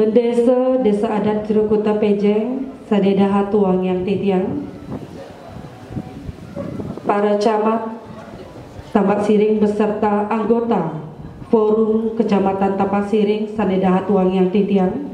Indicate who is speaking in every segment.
Speaker 1: Pendesa Desa Adat Cirukuta Pejeng, Sadedaha Tuang yang Titiang, para camat Tambak Siring beserta anggota Forum Kecamatan Tambak Siring, Sadedaha Tuang yang Titiang,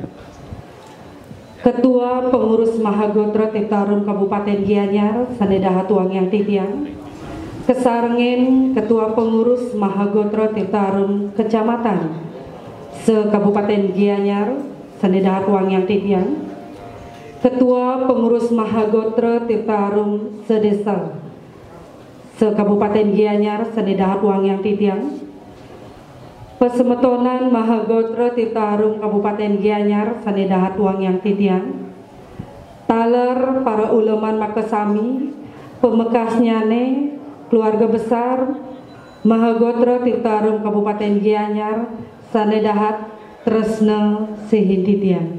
Speaker 1: Ketua Pengurus Mahagotra Titarum Kabupaten Gianyar, Sadedaha Tuang yang Titiang, Kesarengin Ketua Pengurus Mahagotra Titarum Kecamatan Se-Kabupaten Gianyar, Sadedaha Tuang yang Titiang, Ketua Pengurus Mahagotra Titarum Sedesa Se-Kabupaten Gianyar, Sadedaha Tuang yang Titiang, Pesemetonan Mahagotra Titarum Kabupaten Gianyar, Sadedaha Tuang yang Titiang, Taler para uleman Makasami, pemekasnyane, keluarga besar Mahagotra Titarum Kabupaten Gianyar, Sanedahat Tresna Sehintitian.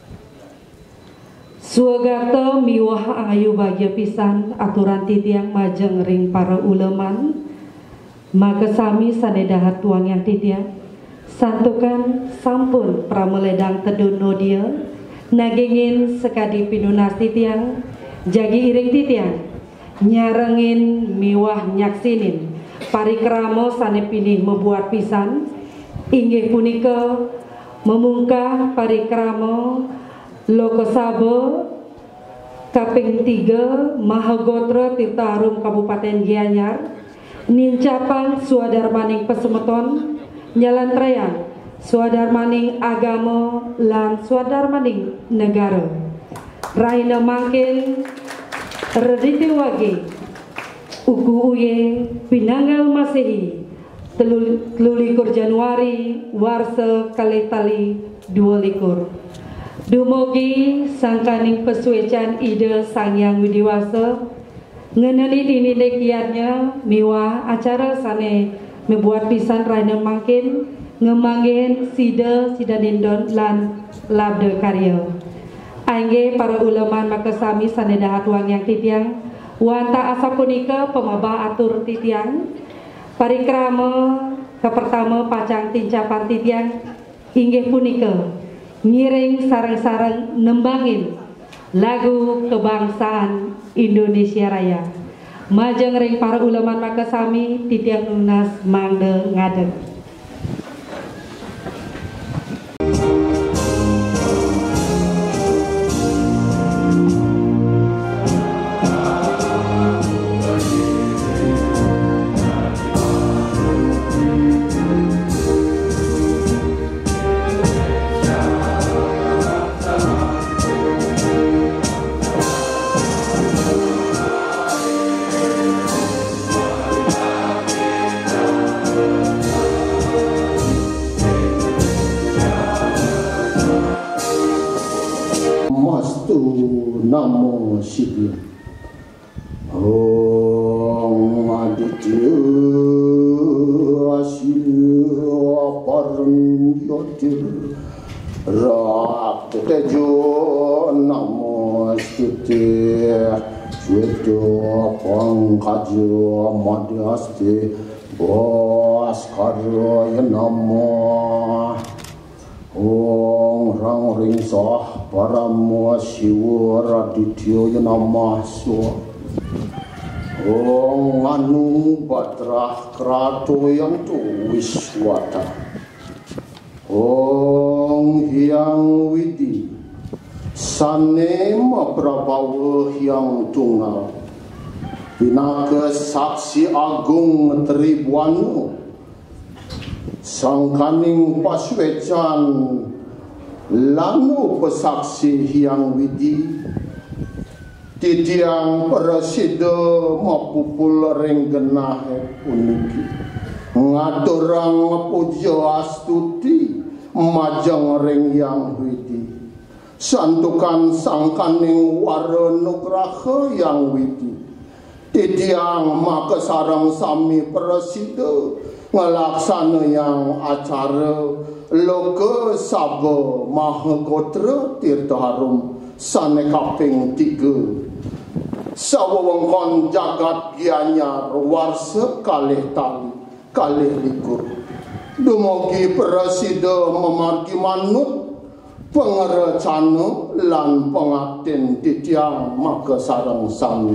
Speaker 1: Suagata miwah ayu bagya pisan aturan titiang majeng ring para uleman Makasami Sanedahat Tuang yang Titiang, santukan sampun prameledang tedun nodia nagingin sekadi pinunas titiang jagi iring titiang nyarengin miwah nyaksinin parikramo sane pilih membuat pisan inggih punika memungkah parikramo Lokosabo kaping 3 Mahagotra Titarum Kabupaten Gianyar nincapan suadarmaning pesemeton nyalantrayan suadarmaning agama lan suadarmaning negara raina mangkin rediti wage uku uye pinanggal Masehi 13 Januari warsa kalih tali 22 dumugi sangkaning pesuecan ide Sang Hyang Widiwasa ngeneni dini lekiannya miwah acara sane membuat pisan raina mangkin ngemanggen sida nindon lan labde karya angge para ulama Makasami Sanedaha Tuang yang Titiang wanta asa punika pemabah atur titiang parikrama kepertama pacang tincapan titiang inggih punika ngiring sareng-sareng nembangin lagu kebangsaan Indonesia Raya majeng ring para ulama Makasami titiang lunas mangde ngadeg.
Speaker 2: Namo Shivaya. Om Aditya Asya Parangyotir Raktejo Namo Stute Jweto Pangkajo Madhyaste Bhaskaraya Namo Om Rang Ring Sah Paramo Siwa Raditya Namah Swa Om Anu Badrah Krato Yantu Wiswata Om Hyang Widi Sanema Prabawa Hyang Tunggal Pinaka Saksi Agung Tribuanu Sangkaning Paswecan Lanu Pesaksi Hyang Widi Titiang Presida Mapupul Renggenah Puniki Ngaturang Puja Astuti Majeng Ring Hyang Widi Santukan Sangkaning Waranugraha Hyang Widi Titiang Makasarang Sami Presida ngelaksana yang acara Loka Saba Mahagotra Tirta Harum sane kaping 3 sawewengkon jagat Gianyar warsa kalih tali kalih likur dumugi Presida memargi manut pengerecana lan pengaten titiang maka sareng sami.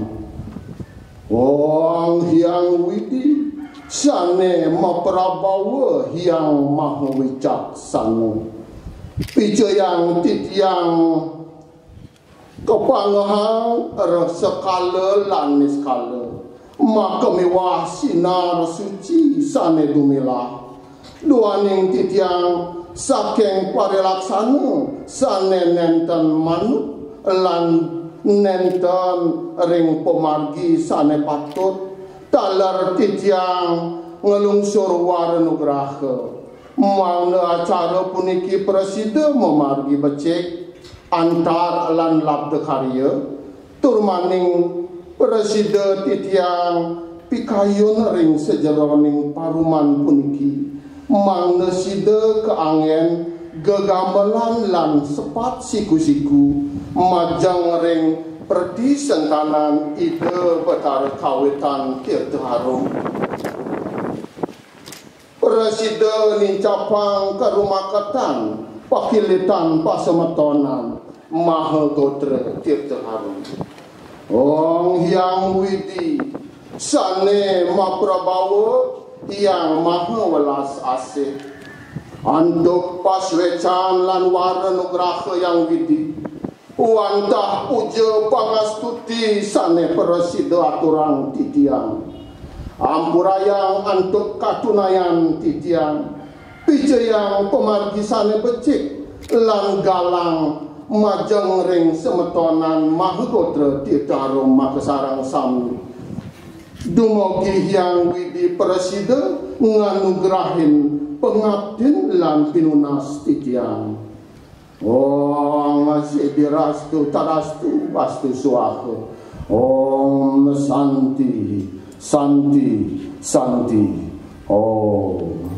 Speaker 2: Wong Hyang Widi sane maprabawa Hyang Maha Wicaksana. Pijayang titiang kepangahan sekala lan niskala. Maka mewah sinar suci sane dumilah. Duaning titiang saking parilaksana sane nenten manut lan nenten ring pemargi sane patut taler titiang ngelungsur warnugraha. Mana acara puniki presiden memargi becek antar lan labda karya turmaning presiden titiang pikayun ring sejeroning paruman puniki mangna sida keangen gegamelan lan sepat siku-siku majang ring perdi sentanan ide betara kawitan tirta harum. Presiden nincapang kerumakatan pakilitan pasemetonan maha gotra tirta harum. Ong Hyang Widi sane maprabawa yang maha welas asih anduk paswecan lan warnugraha yang widi wantah puja pangastuti sane presiden aturang titiang ampurayang antuk katunayan titiang pijayang pemargi sane becik lan galang majeng ring semetonan mahagotra titarum makasarang sami. Dumugi Hyang Widi presiden nganugrahin pengabdin lan pinunas titiang. Om Sidirastu Tarastu Wastu Suaha. Om Santi Santi Santi. Om.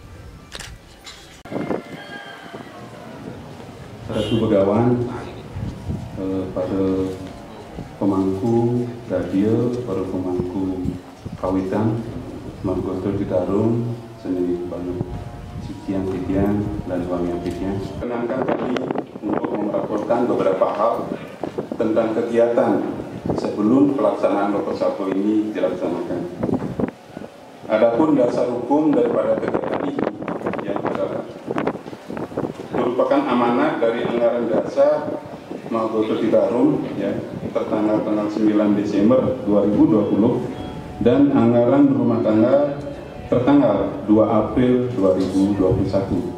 Speaker 3: Ratu Begawan, para pemangku radio, para pemangku kawitan, Margoto Titarum, seni Banu Sikian-Sikian dan Wangian-Sikian. Kenankan kami untuk melaporkan beberapa hal tentang kegiatan sebelum pelaksanaan Lokor Sabo ini dilaksanakan. Adapun dasar hukum daripada kegiatan ini yang adalah merupakan amanat dari anggaran dasar Margoto Titarum ya, tertanggal 9 Desember 2020 dan anggaran rumah tangga tertanggal 2 April 2021.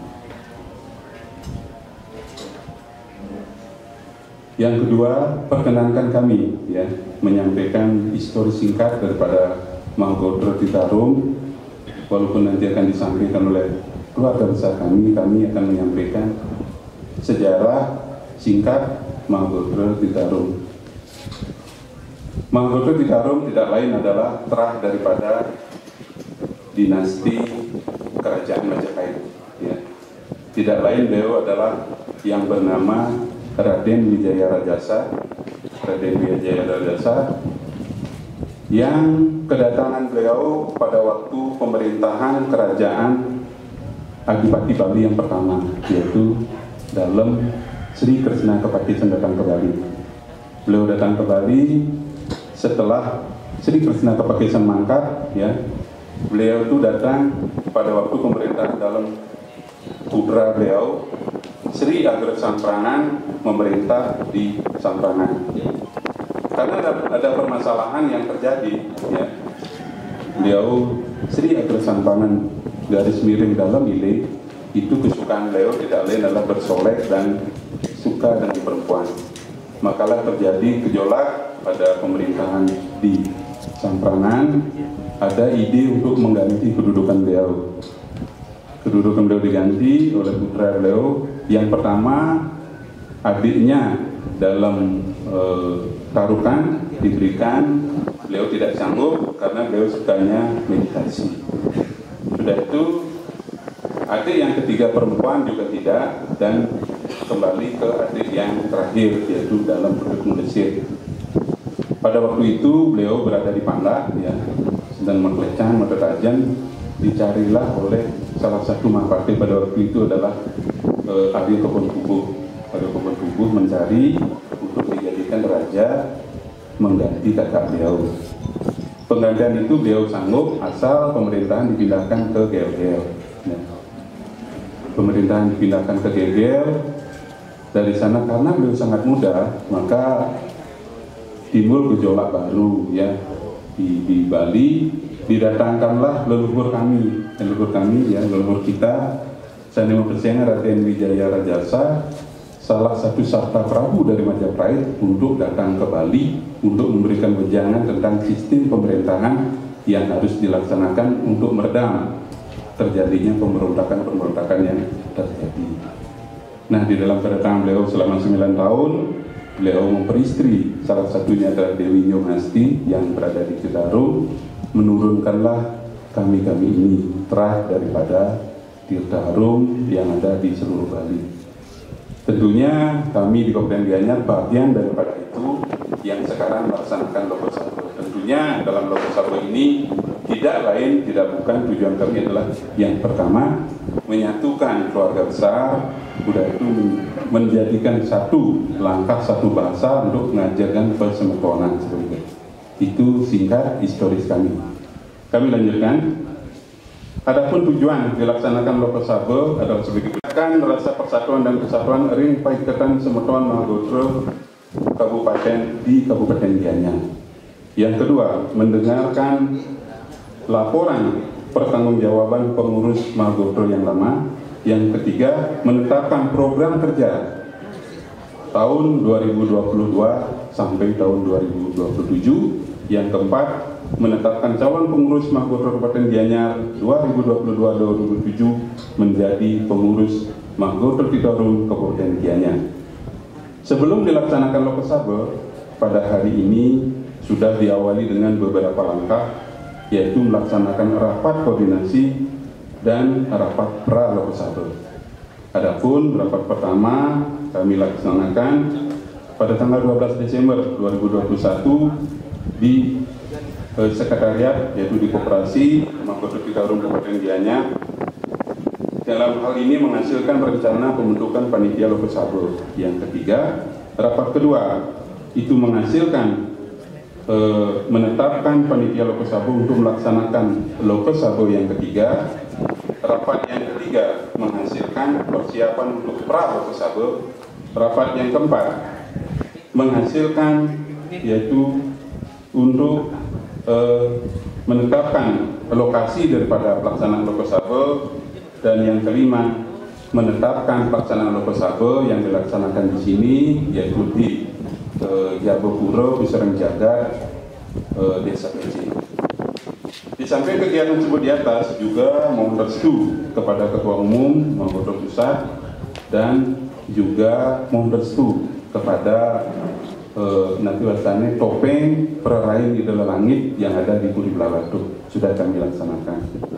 Speaker 3: Yang kedua, perkenankan kami ya menyampaikan histori singkat daripada Margoto Titarum. Walaupun nanti akan disampaikan oleh keluarga besar kami akan menyampaikan sejarah singkat Margoto Titarum. Margoto Titarum tidak lain adalah terah daripada dinasti kerajaan Majapahit. Ya. Tidak lain beliau adalah yang bernama Raden Wijaya Rajasa. Raden Wijaya Rajasa yang kedatangan beliau pada waktu pemerintahan kerajaan Adipati Bali yang pertama, yaitu dalam Sri Kresna Kepahitan datang ke Bali. Beliau datang ke Bali setelah Sri Kresna Kepahitan mangkat, ya. Beliau itu datang pada waktu pemerintahan dalam putra beliau Sri Agrek Samprangan memerintah di Samprangan. Karena ada permasalahan yang terjadi, ya. Beliau Sri Agrek Samprangan garis miring dalam ile itu kesukaan beliau tidak lain adalah bersolek dan suka dengan perempuan. Makalah terjadi gejolak pada pemerintahan di Samprangan. Ada ide untuk mengganti kedudukan beliau. Kedudukan beliau diganti oleh putra beliau. Yang pertama, adiknya dalam tarukan diberikan, beliau tidak sanggup karena beliau sukanya meditasi. Sudah itu, adik yang ketiga perempuan juga tidak, dan kembali ke adik yang terakhir, yaitu dalam penduduk Mesir. Pada waktu itu beliau berada di Pandak, ya, dan Meklecan, Medetajan, dicarilah oleh salah satu mahapati pada waktu itu adalah Arya Kebon Kubuh. Padepokan Tubuh mencari untuk dijadikan raja mengganti kakak beliau. Penggantian itu beliau sanggup asal pemerintahan dipindahkan ke Gel-Gel. Pemerintahan dipindahkan ke Gel-Gel. Dari sana karena beliau sangat muda, maka timbul gejolak baru ya di Bali. Didatangkanlah leluhur kami ya, leluhur kita, Sanima Persena Raden Wijaya Rajasa, salah satu Sabta Prabu dari Majapahit, untuk datang ke Bali untuk memberikan wejangan tentang sistem pemerintahan yang harus dilaksanakan untuk meredam terjadinya pemberontakan yang terjadi. Nah, di dalam kedatangan beliau selama 9 tahun, beliau memperistri salah satunya adalah Dewi Nyomasti yang berada di Citarum, menurunkanlah kami-kami ini terah daripada Tirta Harum yang ada di seluruh Bali. Tentunya kami di Kabupaten Gianyar bagian daripada itu yang sekarang melaksanakan Logo Sabo. Tentunya dalam Logo Sabo ini tidak bukan tujuan kami adalah yang pertama menyatukan keluarga besar, udah itu menjadikan satu langkah satu bahasa untuk mengajarkan persemetonan seperti itu. Itu singkat historis kami. Kami lanjutkan. Adapun tujuan dilaksanakan Logo Sabo adalah sebagai rasa persatuan dan kesatuan Ring Paiketan Semeton Mahagotro Kabupaten di Kabupaten Gianyar. Yang kedua, mendengarkan laporan pertanggungjawaban pengurus Mahagotro yang lama. Yang ketiga, menetapkan program kerja tahun 2022 sampai tahun 2027. Yang keempat, menetapkan calon pengurus Mahagotro Kabupaten Gianyar 2022-2027 menjadi pengurus Mahagotro Citarum Kabupaten Gianyar. Sebelum dilaksanakan Logo Sabo, pada hari ini sudah diawali dengan beberapa langkah, yaitu melaksanakan rapat koordinasi dan rapat pra-Logo Sabo. Adapun rapat pertama kami laksanakan pada tanggal 12 Desember 2021 di sekretariat, yaitu di Koperasi Mahagotro Citarum Kabupaten Gianyar. Dalam hal ini menghasilkan rencana pembentukan panitia Logo Sabo. Yang ketiga, rapat kedua itu menghasilkan menetapkan panitia Logo Sabo untuk melaksanakan Logo Sabo yang ketiga. Rapat yang ketiga menghasilkan persiapan untuk pra Logo Sabo. Rapat yang keempat menghasilkan yaitu untuk menetapkan lokasi daripada pelaksanaan Logo Sabo. Dan yang kelima, menetapkan pelaksanaan Logo Sabo yang dilaksanakan di sini, yaitu di Jabopuro, Pisereng Jagat, Desa Peci. Di samping kegiatan tersebut di atas, juga mohon restu kepada Ketua Umum Mahagotro Pusat dan juga mohon restu kepada nanti wasane topeng Perarain Idola Langit yang ada di Puri Belawatu sudah kami laksanakan.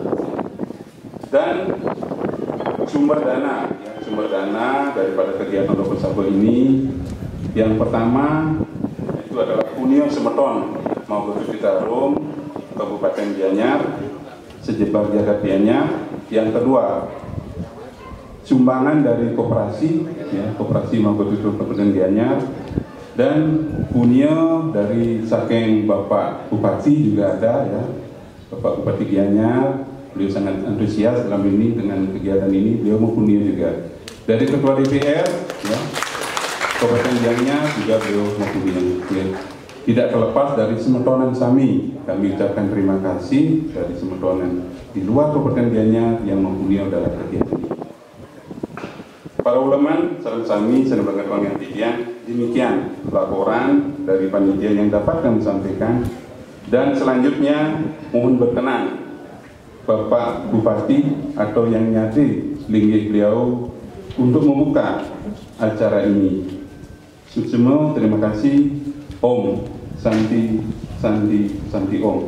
Speaker 3: Dan sumber dana daripada kegiatan Logo Sabo ini, yang pertama itu adalah Punio Semeton Mahagotro Citarum Kabupaten Gianyar sejebar jagat Gianyar. Yang kedua, sumbangan dari koperasi Koperasi Mahagotro Citarum Kabupaten Gianyar, dan Punio dari saking Bapak Bupati juga ada ya, Bapak Bupati Gianyar. Beliau sangat antusias dalam ini dengan kegiatan ini, beliau mempunyai juga. Dari Ketua DPR, ya, Kabupaten Gianyar juga beliau mempunyai. Ya. Tidak terlepas dari Semetonan Sami, kami ucapkan terima kasih dari Semetonan di luar Kabupaten Gianyar yang mempunyai dalam kegiatan ini. Para ulama, salam sami, salam yang tidian, demikian laporan dari panitia yang dapat kami sampaikan. Dan selanjutnya mohon berkenan Bapak Bupati atau yang nyati linggih beliau untuk membuka acara ini. Semua terima kasih. Om Santi Santi Santi Om.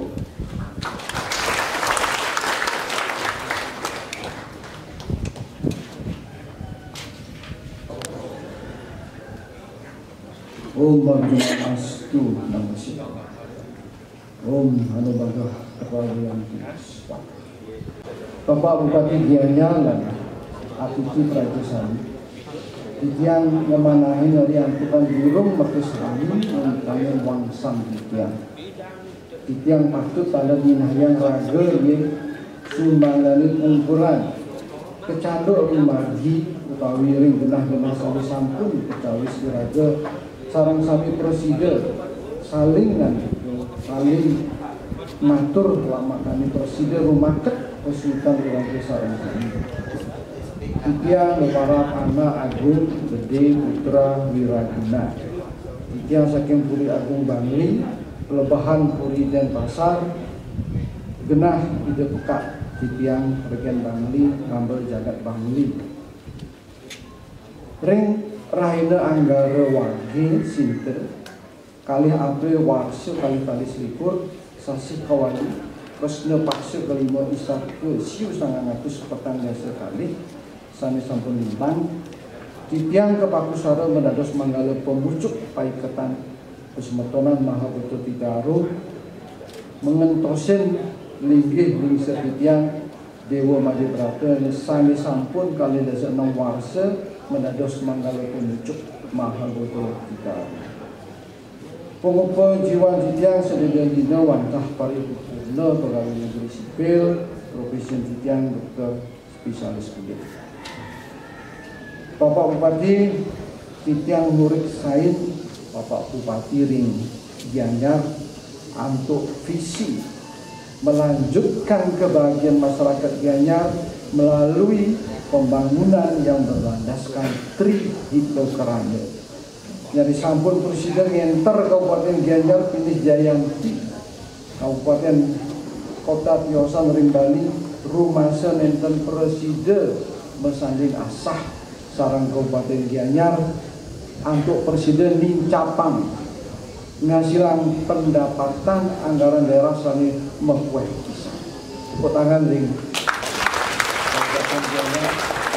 Speaker 4: Om Bhagwan Astu Namaste. Om Hanubagah Kepaduan Kita. Bapak Bupati Gianyar dan Atuti Praitosari, Titiang ngemanahin dari antukan burung makesami mengitangin wangsang titiang. Titiang patut pada minayang raga ye sumbangan kumpulan kecanduk margi utawi ring genah-genah sami sampun kecawi siraga sarang sami presiden saling matur lama kami presiden rumaket kesulitan dengan sarang kami. Titiang para anak agung gede putra wiraguna. Titiang saking Puri Agung Bangli pelebahan Puri Denpasar genah ide pekat titiang regen Bangli ngambil jagat Bangli. Ring rahina anggara wage sinten kali April warsa kali tali selikur sasi kawali resna paksa kelima isar ke siu sangang atus petang dasa kali sani sampun limbang. Titiang kepakusara mendados manggala pemucuk paiketan kesemetonan maha betul titaruh mengentosin linggih lingser titiang Dewa Majebrata sani sampun kali dasa 6 warsa mendados manggala pemucuk maha betul titaruh. Pengupa jiwa titiang sedaya dina wantah paripurna pegawai negeri sipil Profesi titiang Dr. Spesialis Kulit. Bapak Bupati titiang murid sain Bapak Bupati ring Gianyar untuk visi melanjutkan kebahagiaan masyarakat Gianyar melalui pembangunan yang berlandaskan Tri Hito Kerana. Jadi sampun Presiden ngenter Kabupaten Gianyar pilih Jayanti Kabupaten Kota Tiosan ring Bali rumasa nenten Presiden mesanding asah sarang Kabupaten Gianyar untuk Presiden nincapang ngasilang pendapatan anggaran daerah sani mekueh kisah. Tepuk tangan ring Kabupaten Gianyar.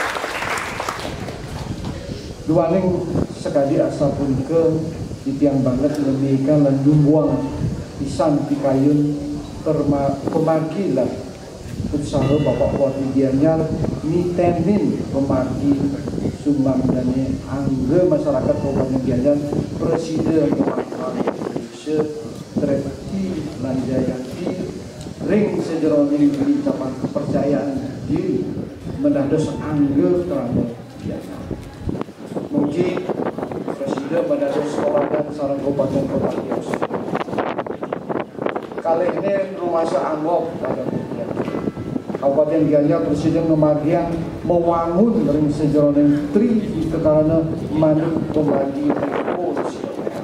Speaker 4: Duaning sekali asa pun ke titiang banget demikian lan dumbuang pisan pikayun pemakilan usaha Bapak Bupati Gianyar nitenin pemagi sumbang dan angga masyarakat Kabupaten Gianyar Presiden Indonesia Trepti lan Jayanti ring sejeroning ucapan kepercayaan diri mendados angga terang Gianyar. Mugi Presiden mendados sekolah dan sarang Kabupaten Kota Tios. Kali ini rumasa anggop pada Kabupaten Gianyar Presiden Memagian mewangun ring sejeroning Tri Hito Kerana manut pembagi polisi.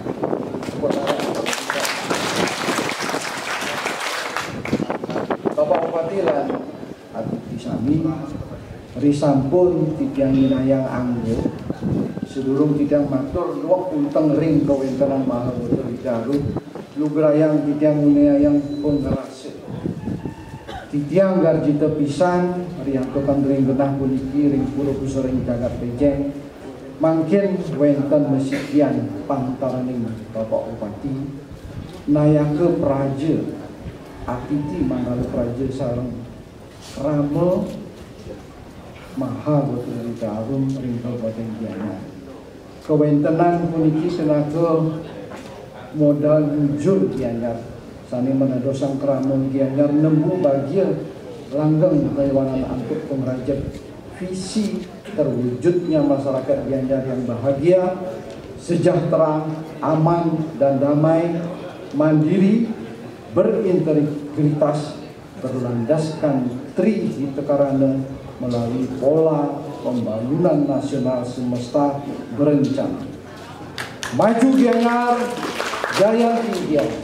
Speaker 4: Bapak Bupati lan Ati Sami risampun titiang minayang anggo sedurung titiang matur luwak unteng ring kawentenan maha betul didaru lugrayang titiang minayang pun ngerase. Titiang garjita pisan riantokan ring genah puniki ring pulau pusaring jagat pejeng mangkin wenten mesikian pantaraning Bapak Bupati nayake praja atiti manggala praja sareng rama maha betul ditarum ring Kabupaten Gianyar. Kewentenan puniki tenaga modal jujur Gianyar sani menadosang keramun Gianyar nemu bagian langgeng kaiwanan untuk pengrajat visi terwujudnya masyarakat Gianyar yang bahagia, sejahtera, aman dan damai, mandiri, berintegritas, berlandaskan Tri Hito Kerana melalui pola pembangunan nasional semesta berencana. Maju Gianyar, jaya Gianyar.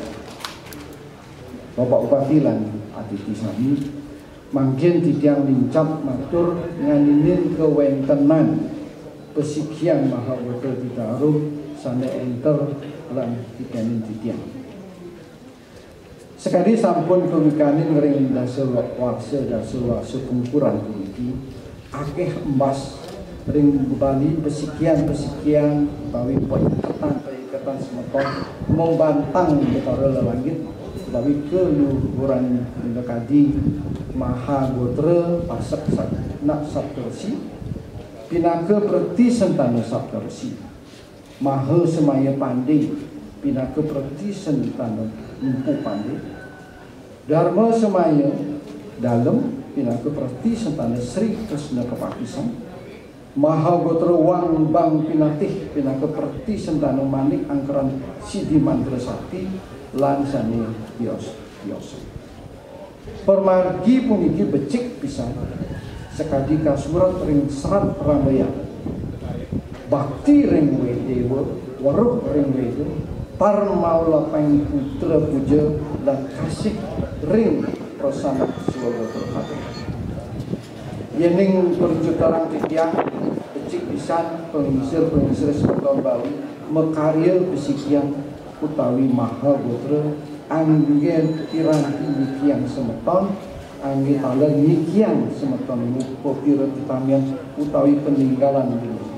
Speaker 4: Bapak Bupati lan Aditi Sami mangkin titiang lincap matur nganinin kewentenan pesikian maha betul ditaruh sana enter lan titianin titiang. Sekali sampun kewikanin ngering dasar warsa kumpulan puniki akeh emas ring Bali pesikian bawi peikatan semeton membantang betara lelangit bawi keluhuran dekadi maha gotre pasek nak saptersi pinaka perti sentana saptarsi maha semaya pandai pinaka perti sentana empu pandai dharma semaya dalam pinaka perti sentana Sri Krishna Kepakisan maha gotra wang bang pinatih pinaka perti sentana manik angkeran Sidi Mantra Sakti lan sane bios permargi puniki becik pisan sekadi kasurat ring serat Ramaya bakti ring wedewa waruh ring wedewa parmaula pang putra puja dan kasih ring prasana swaga terhati yening perjutarang titiang becik pisan pengisir sekolah Bali mekarya besikian utawi maha gotra anggen piranti nikiang semeton angin ala nikiang semeton mupo pira titamian utawi peninggalan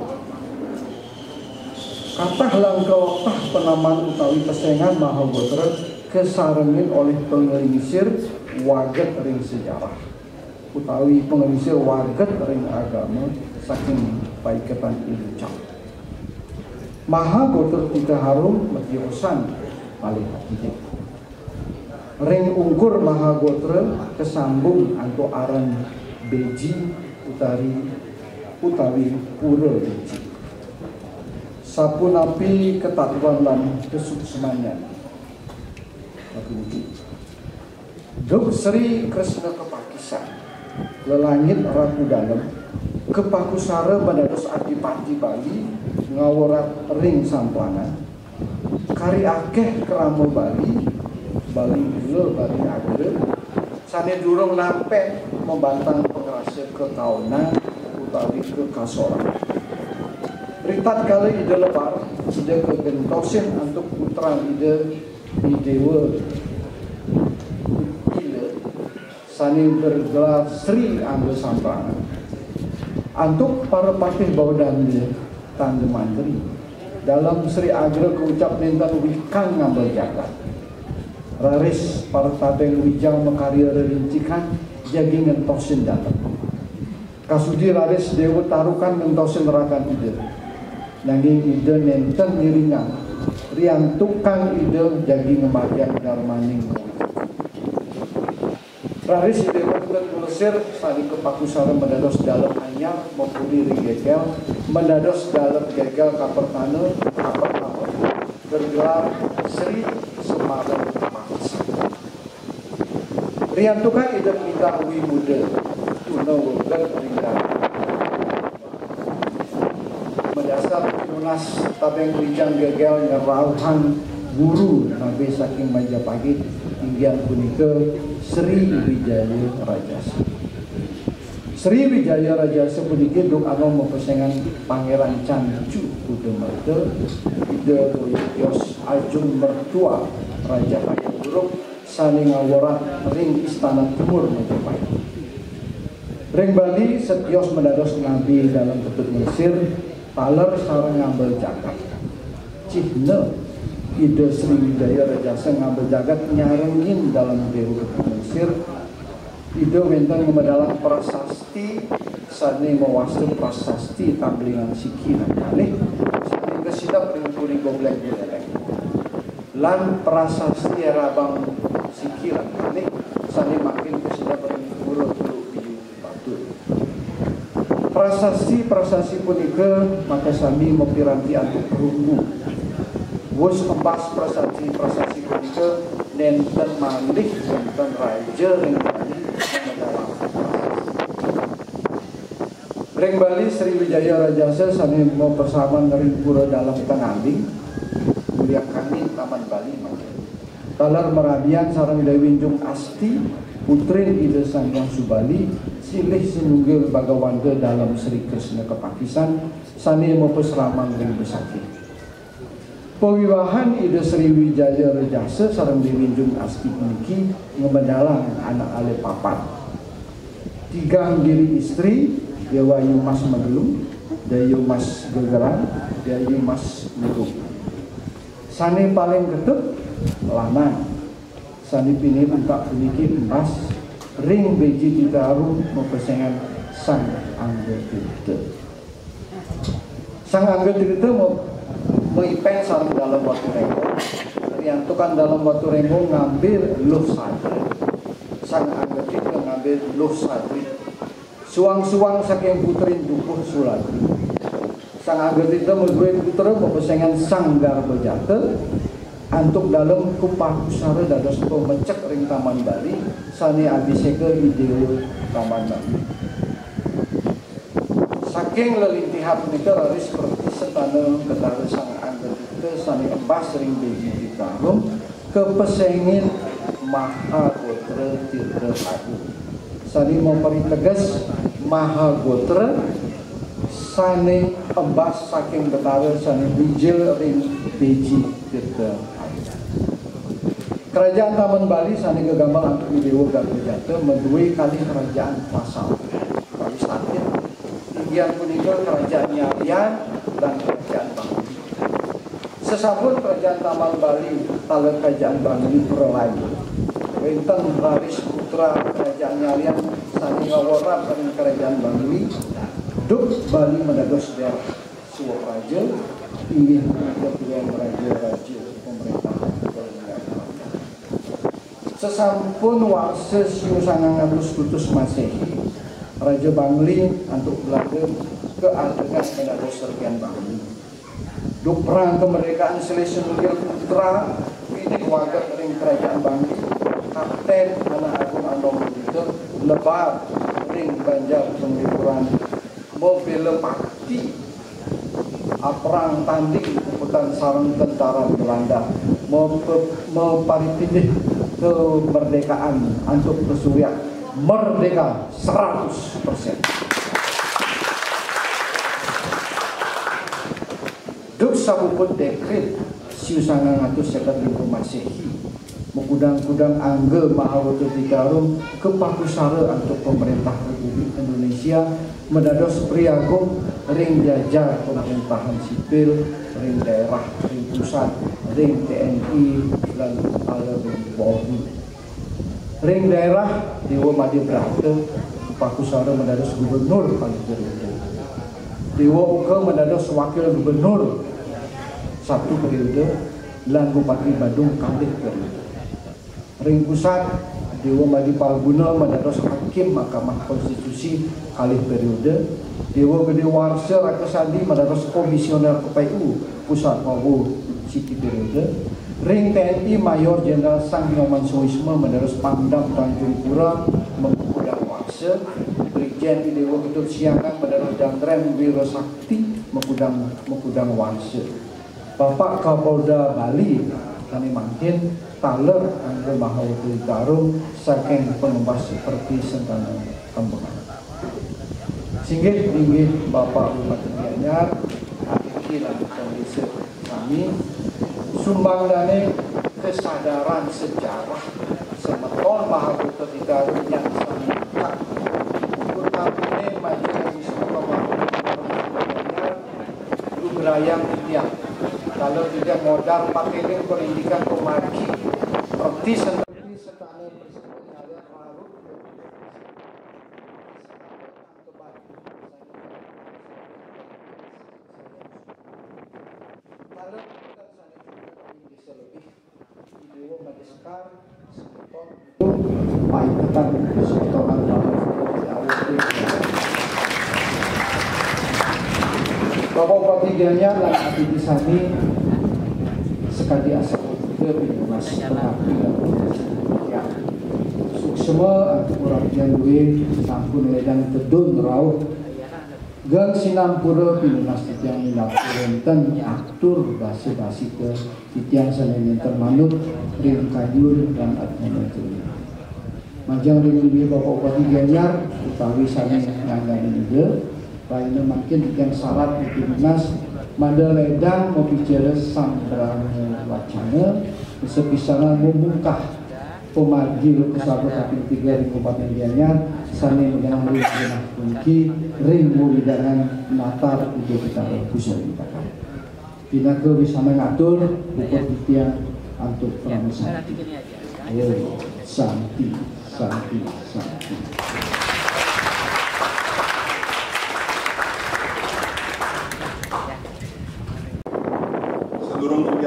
Speaker 4: katah langkah tah penamaan utawi pesengan maha gotra kesarengin oleh pengelisir waget ring sejarah utawi pengelisir waget ring agama saking paiketan ilucap maha gotra tika harum metiosan malih hidup ring ungkur maha gotra kesambung anto aran beji utawi pura beji sapunapi ketatuan lan kesuksemannya Duk Sri Krishna Kepakisan lelangit ratu dalam kepakusara badados adipati Bali ngaworat ring samplangan kari akeh keramo Bali gila Bali agre sane durung nampe membantang pengerasa kekawanan utawi kekasoran ritat kali ide lebar ide kegentosin untuk putra ide dewa gila sane bergelar Sri Angga Samprangan untuk para patih baudan tanda mandiri dalam Sri Agra keucap nintan wikang ngambil jagat raris para tabeng wijang mekarya rincikan jagi ngentosin datang kasudi raris dewa tarukan ngentosin nerakan ide nanging ide nenten ngiringan riang tukang ide jagi ngemakian darmaning raris ide berbuat melesir sali kepakusaran mendados dalam anyar maupun gegel mendados dalam gegel kapertana bergelar Sri Semarang rian tukang ide minta wi muda tuna wogan ringgan mendasar tunas tabeng wijang gegel ngerauhan guru nabi saking Majapahit hingga punika Sri Wijaya Rajasa Sri Wijaya Rajasa punika duk anu mepesengan Pangeran Cancu Kudu Merta ide yos ajung mertua Raja Hayam Buruk sani ngaworat ring istana timur Majapahit ring Bali setios mendados nabi dalam bentuk Mesir taler sareng ngambil jagat cihne ide Sri Wijaya Rajasa ngambil jagat nyarengin dalam dewa Mesir ide wenten ngemedalang prasasti sani mewastu prasasti tamblingan sikinan kalih sani kesidap ring kuring goblek dileleng lan prasasti rabang sikiran kalih sani makin kesidap ring urut biyu batu prasasti punika maka sami mempiranti antuk perunggu wus embas prasasti punika nenten malih nenten raja ring Bali mendalam ring Bali Sri Wijaya Rajasa sami mau persamaan ring pura dalam tengaling mulia kami Taman Bali talar merabian sarang Dewi Jung Asti putrin ide Sanghyang Subali silih sinunggil bagawanda dalam Sri Krishna Kepakisan sani mopes ramang ring besaki pewiwahan ide Sri Wijaya Rajasa sarang Dewi Jung Asti puniki ngemedalang anak ale papat tiga diri istri Dewayu Mas Magelung Dayu Mas Gegeran Dayu Mas Megung sani paling ketep lanang sani pinih untak puniki emas ring beji ditaruh mempesengan sang anggo Sang angga itu meipeng sarang dalam waktu renggo, riantukan dalam waktu renggo ngambil luh sadri. Sang angga itu ngambil luh sadri. Suang-suang saking putrin dukuh suladri. Sang angga itu menduwe putra memesengan sanggar bejate. Antuk dalam kupakusara dados pemecek ring Taman Bali sani abiseke ideo Taman Bali. Saking lelintihan menika rari seperti setana ketara sang anggota sani embas ring beji ditarum kepesengin Maha Gotra Tirta Agung. Sani memperi tegas Maha Gotra sani embas saking ketara sani bijil ring beji Tirta Agung. Kerajaan Taman Bali sani kegambar antuk Dewa Gagajata menduwe kali kerajaan pasal kali sakit tinggian punika kerajaan Nyarian dan kerajaan Bangli. Sesabut kerajaan Taman Bali tala kerajaan Bangli perelai wenten raris putra kerajaan Nyarian sani ngaworap dengan kerajaan Bangli duk Bali mendados daerah suwok raja inggih ketuan raja-raja pemerintahan. Sesampun warsa siu 900 kutus Masehi, Raja Bangli antuk Belanda keadegan mendados sergian Bangli. Duk perang kemerdekaan Selesai Nugel Putra ini wagat ring kerajaan Bangli. Kapten Anak Agung Andong itu lebar ring Banjar Penglipuran mobil lepati perang tanding pukutan sarang tentara Belanda mau paripindih kemerdekaan untuk kesulian merdeka 100%. Duk sabuput dekret siu 950 Masehi mengudang-udang angge Mahawata Titarum kepakusara untuk pemerintah Republik Indonesia mendados priagung ring jajar pemerintahan sipil ring daerah ring pusat ring TNI dan ring Polri. Ring daerah Dewa Madi Brata kepakusara mendados gubernur kali periode. Dewa Uga mendados wakil gubernur satu periode lan Bupati Badung kali periode. Ring pusat Dewa Madi Palguna mendados hakim Mahkamah Konstitusi kali periode. Dewa Gede Warsa Raka Sandi mendados komisioner KPU Pusat Mawu Siti periode. Ring TNI Mayor Jenderal Sang Binoman Soisme mendados Pangdam Tanjung Pura mengudang Warsa. Brigjen Dewa Ketut Siangan mendados Dandrem Wiro Sakti mengudang Warsa. Bapak Kapolda Bali kami makin taler anggo Mahawata Titarum saking pengembas seperti sentana kembangan. Singgih inggih Bapak Bupati Gianyar, akhiri lan kondisi kami sumbangane kesadaran sejarah semeton Mahawata Titarum yang sangat utamane majelis Gianyar lugrayang tiang. Kalau tidak modal pakai pendidikan pemaki seperti setara persekolah baru kalau kita bisa lebih video mendesak sekolah paiketan sekolah Bapak Bupati Gianyar lan Abdi Sami sekali asal ke Mas ya suksema urang yang duwe sampun ledang tedun rauh gang sinampura pinunas titiang minapurenten atur basi-basi ke titiang sanenen termanut ring kajur dan administrasi majang ring duwe Bapak Bupati Gianyar utawi sami nganggani juga lainnya makin yang syarat di dinas mada ledang membicara sambrang wacana sepisana membuka pemargil kesabat kapil 3 di Kabupaten Gianyar sani mengenang jenah kunci ring mulidangan natar udah kita pusat dipakar tidak ke bisa mengatur bukan tiang untuk pramusa ayo santi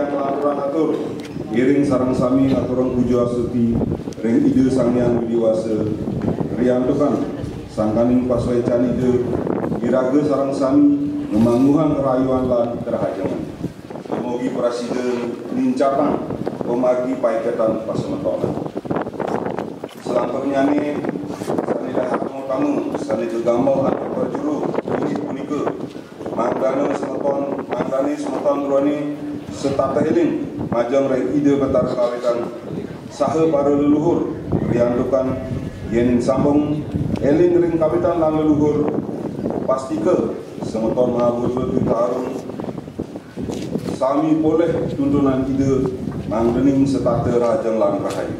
Speaker 5: yang telah kurang atur iring sarang sami aturang pujo asuti ring ide sang yang widiwasa riantukan sangkaning paswecan ide iraga sarang sami ngemangguhan kerayuan lan kerahajangan semogi presiden nincapan pemagi paiketan pasemetonan selanjutnya nih sanidah tamu sani gegambau atau perjuru ini punika mangdane semeton turani setata eling majang rek ide betar kawitan saha para leluhur riandukan yen sambung eling ring kawitan lan leluhur pastike semeton mahabutu tarum sami boleh tuntunan ide mangdening setata rajang lan rahayu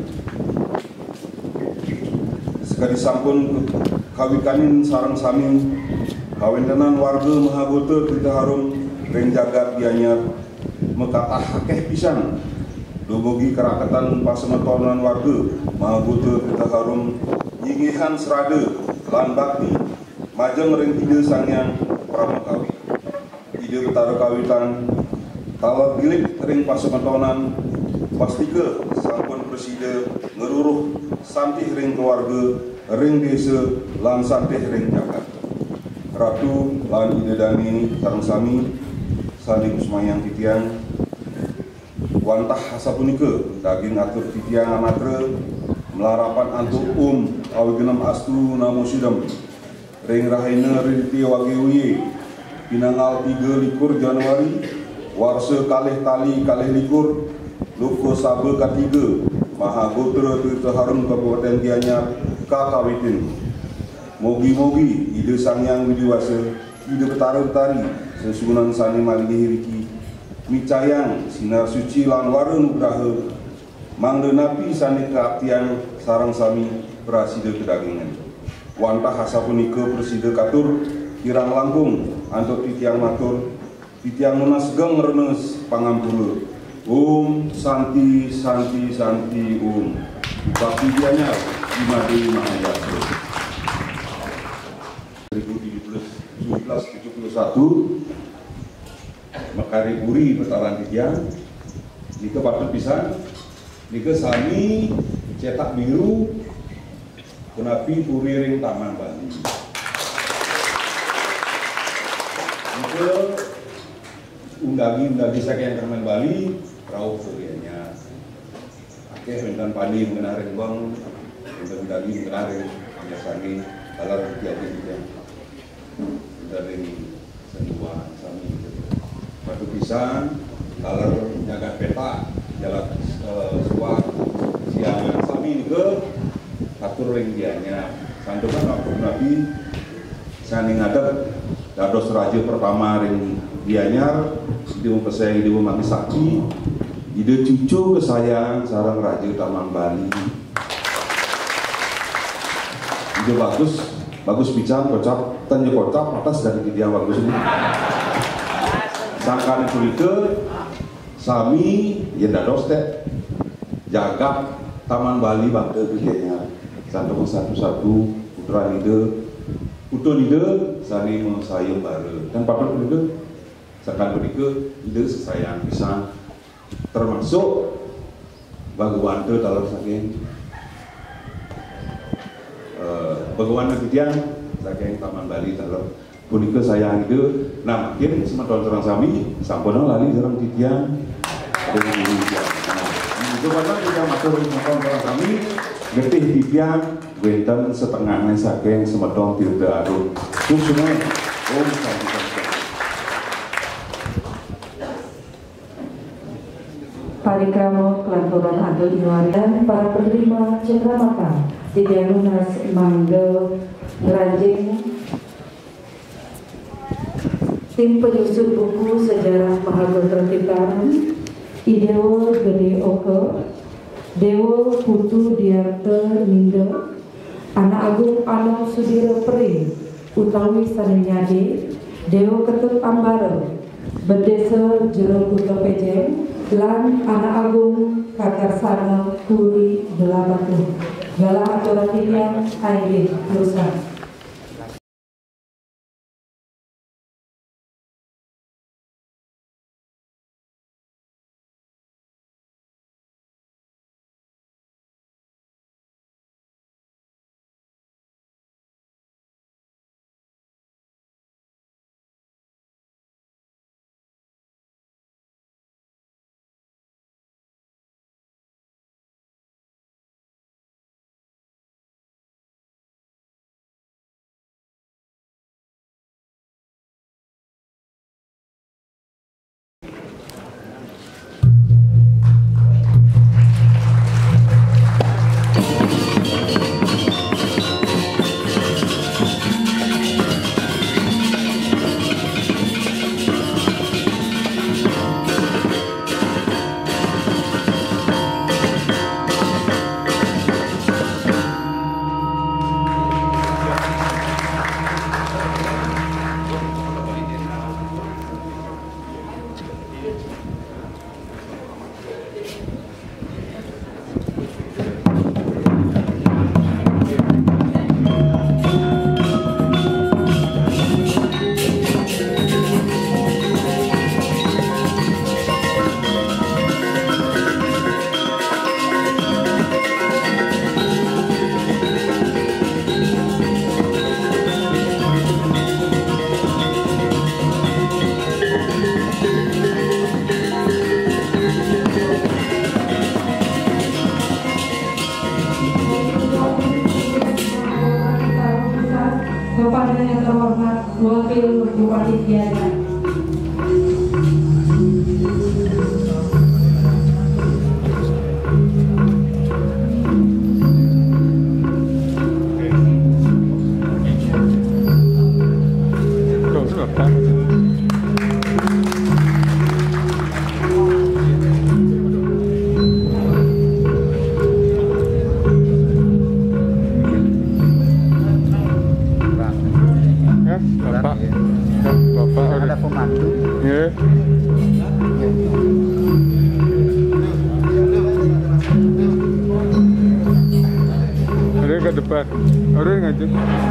Speaker 5: sekali sampun kawikanin sarang sami kawentenan warga mahabutu kita harum ring jagat gianyar mekatah akeh pisan dumugi kerakatan pasemetonan warga mahabutu kita harum nyingihan serade lan bakti majeng ring ide sangyang pramukawi ide betara kawitan kalau gilik ring pasemetonan pastike sampun preside ngeruruh santih ring keluarga ring desa lan santih ring jagat ratu lan ide dani sareng sami saling semayang titiang wantah hasapunika daging atur titiang amatre melarapan antuk awi genam astu namo sidam ring rahaina rinti wagewi pinangal 3 Januari warsa kalih tali kalih likur luko sabe katiga mahagotra tirta harum kabupaten Gianyar kakawitin mogi-mogi ide sangyang widiwasa ide betara-betari sesunan sani malingi riki micayang sinar suci lan warung nugraha mangdenapi sani keaktian sarang sami prasida kedagingan wantah hasapunika presida katur kirang langkung antuk titiang matur titiang munas geng renes pangampura santi santi santi bakti Gianyar Imadi Mahayasa 1771 Mekari Buri Betaran Titiang nika patut pisan nika sami cetak biru kenapi puri ring Taman Bali nika undangi saking Taman Bali rauh surianya akeh bentan padi mengenari bang undangi mengenari biasanya kalau jadi dari sentuhan sami batu pisang kalau jaga peta jalan suat siangan sami ke atur ring dianya santukan waktu nabi sani ngadep dados raja pertama ring Gianyar di peseng di mami sakti ide cucu kesayang sarang raja Taman Bali ide bagus bicara kocap tanya kocap atas dari dia bagus ini sangkan kulite sami ya dados teh jagat Taman Bali bakte Gianyar satu putra ide utun ide sani mensayang baru dan patut ide sakan berike ide sesayang pisang termasuk baguan te dalam saking baguan ketian saking Taman Bali dalam punika sayang ide nah makin semeton serang sami sampun lali serang titian dengan Indonesia nah itu karena kita matur semeton serang sami getih titian benten setengahnya saking semeton tirta arun semua santi
Speaker 1: Parikramo kelanturan Adul Inuan dan para penerima cenderamata Tidiang Lunas Mangge Ngeranjing tim penyusun buku sejarah Mahagotra Tirtaharum Idewo Gede Oke Dewo Putu Diarte Mindo Anak Agung Ano Sudiro Peri utawi Sanenyade Dewo Ketut Ambare Berdesa Jero Kuto Pejen lan Anak Agung Kakarsana Puri Belabatu Galah aturan titiang Aidit Lusa Bupati Gianyar.
Speaker 6: Bapak ada pemandu. Ya. Ada ke depan. Ada yang ngajak.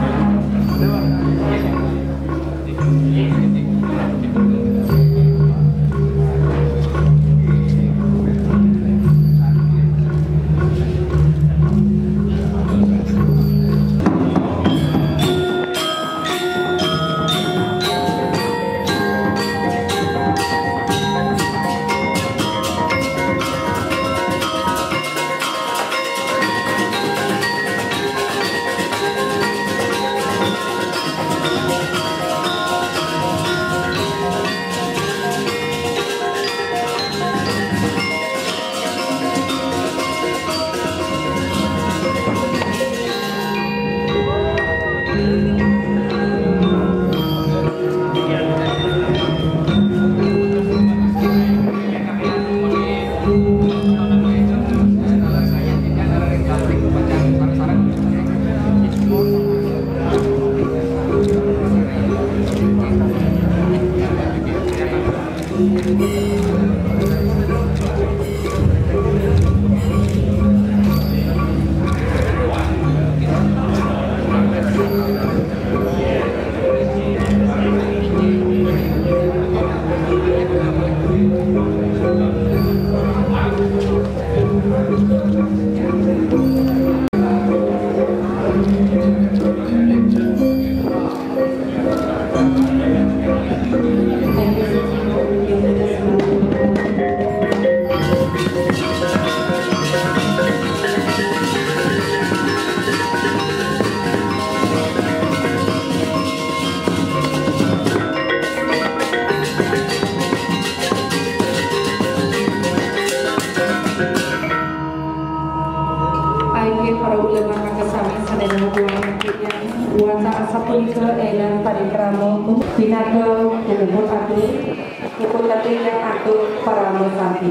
Speaker 6: Para ulama kakesami sadaya buang yang wasa asapunika elang parikramo binaga umur atur ukut yang atur paramo santi.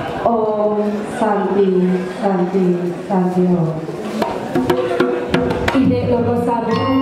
Speaker 6: Om santi santi santi om. Ide logo sabu